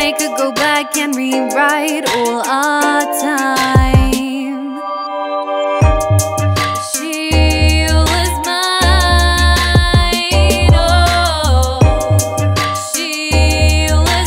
I could go back and rewrite all our time. She was mine, oh, she was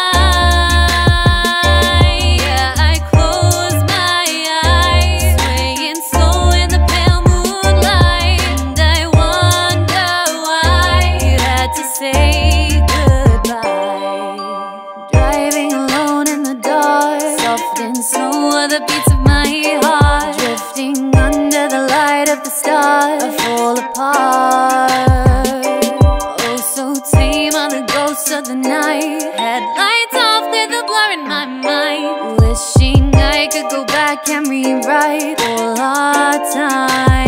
mine. Yeah, I close my eyes, swaying slow in the pale moonlight, and I wonder why you had to say goodbye. Driving alone in the dark, soft and slow are the beats of my heart, drifting under the light of the stars, I fall apart. Oh, so tame are the ghosts of the night, headlights off, they're the blur in my mind, wishing I could go back and rewrite all our time.